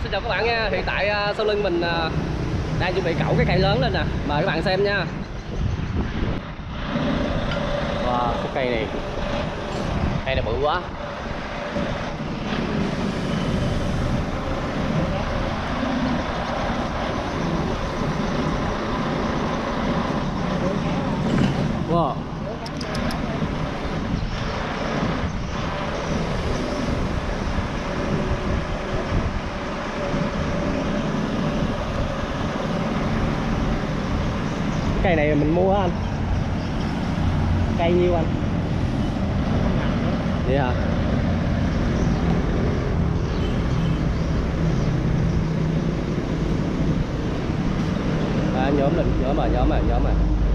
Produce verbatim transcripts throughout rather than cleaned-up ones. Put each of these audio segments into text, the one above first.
Xin chào các bạn nha, hiện tại uh, sau lưng mình uh, đang chuẩn bị cẩu cái cây lớn lên nè, mời các bạn xem nha. Wow, cái cây này, cây này bự quá. Wow. Cây này mình mua anh. Cây nhiêu anh? Vậy hả? À, nhóm mình, nhóm mà, nhóm mà, nhóm mà.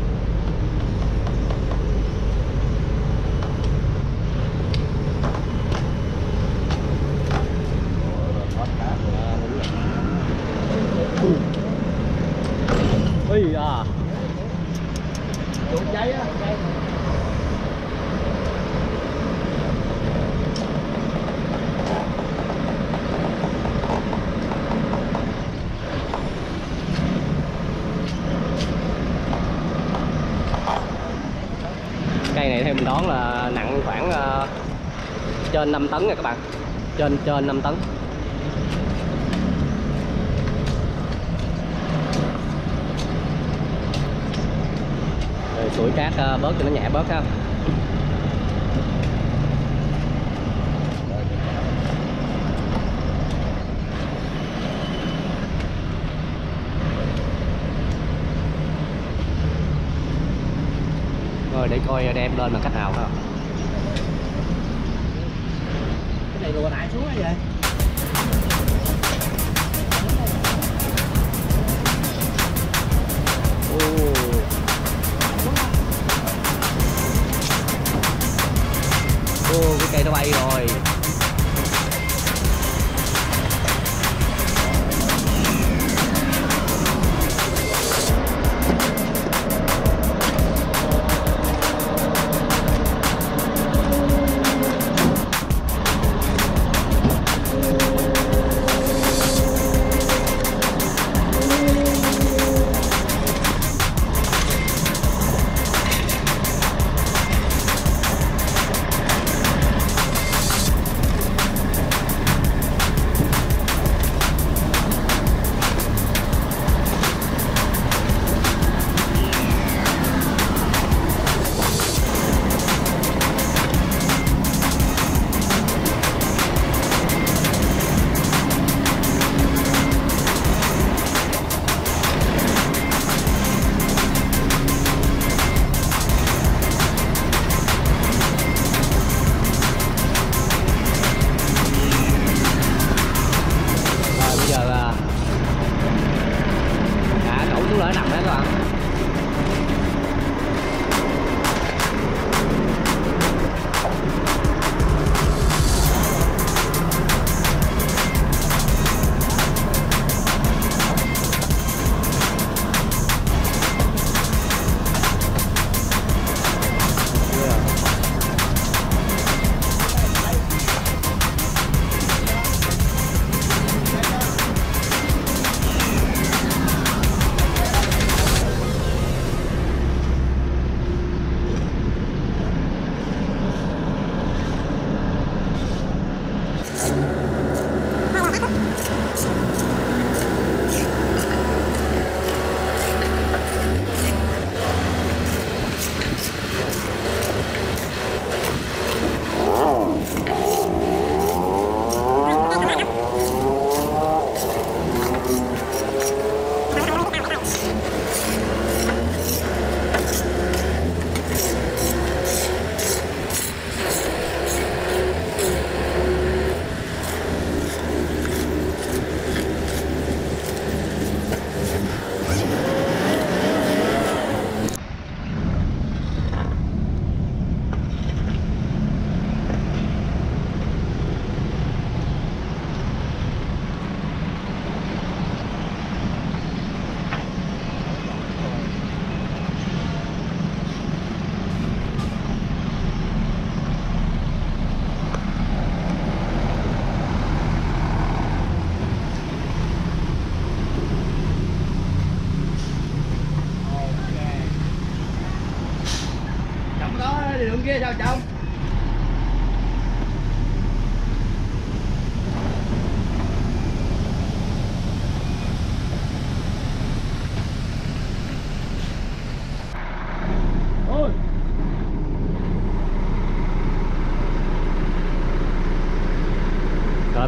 Ui à. Giấy á. Cây này theo mình đoán là nặng khoảng uh, trên năm tấn nha các bạn, trên trên năm tấn. Rồi sủi cát uh, bớt cho nó nhẹ bớt ha. Rồi để coi đem lên bằng cách nào không? Cái này lùa lại xuống á vậy? Ô. Ô, cái cây nó bay rồi.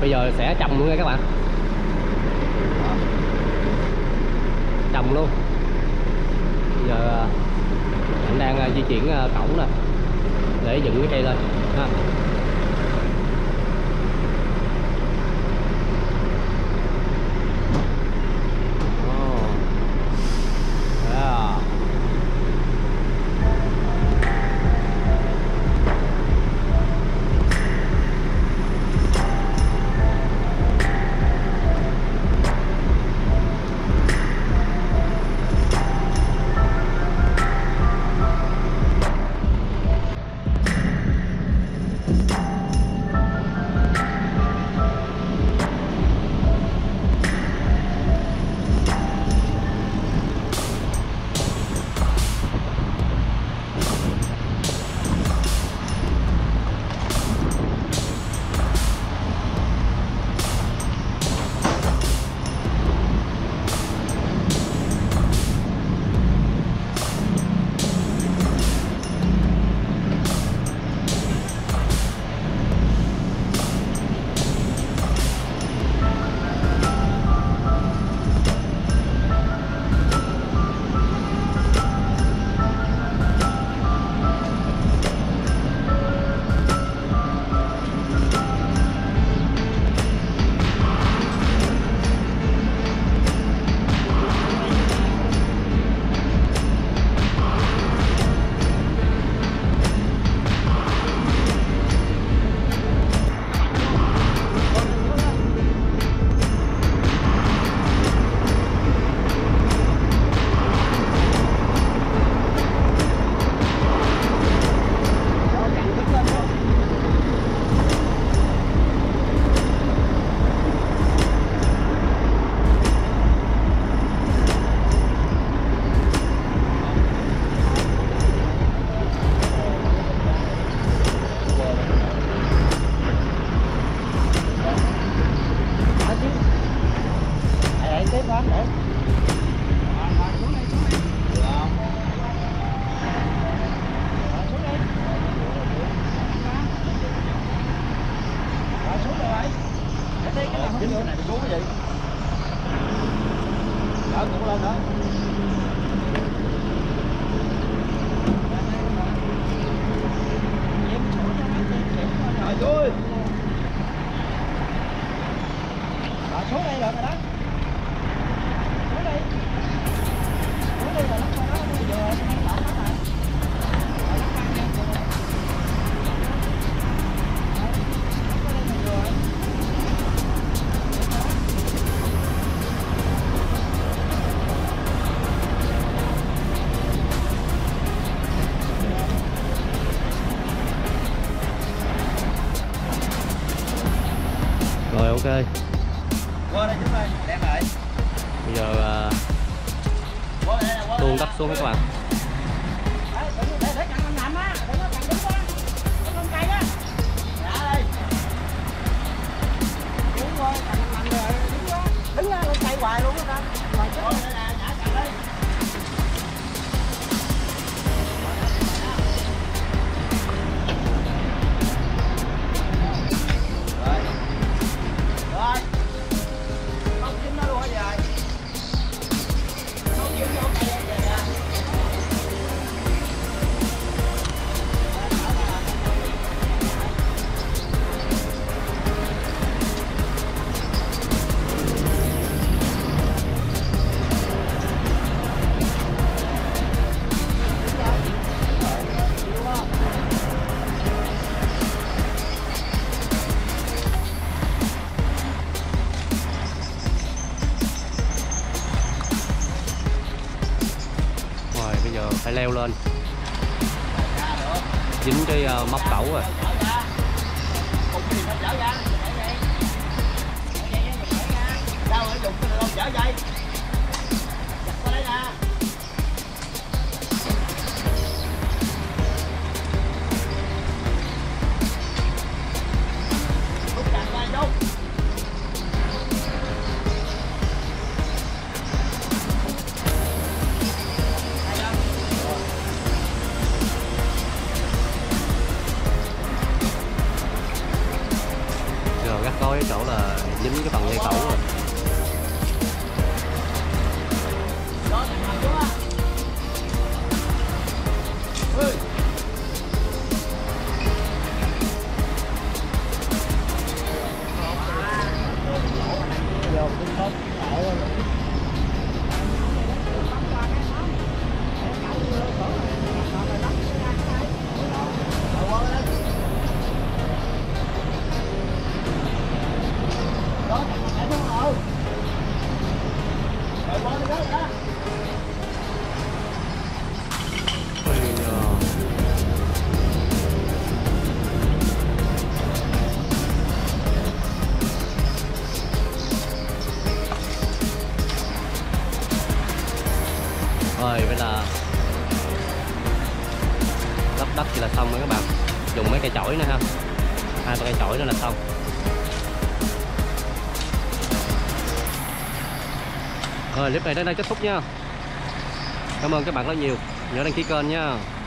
bây giờ sẽ trồng luôn nha các bạn, trồng luôn. Bây giờ anh đang di chuyển cẩu nè để dựng cái cây lên ha. Rồi ok. Qua đây chúng ơi, đem lại. Bây giờ uh, tuôn đất xuống các bạn. Đứng ra, chạy hoài luôn đó. Hoài chết. Nhả cặp đi. Phải leo lên, dính cái uh, móc cẩu rồi. Ôi giời. Rồi vậy là lấp đất thì là xong rồi các bạn, dùng mấy cây chổi nữa ha, hai ba cây chổi nữa là xong. Rồi clip này đến đây kết thúc nha, cảm ơn các bạn rất nhiều, nhớ đăng ký kênh nha.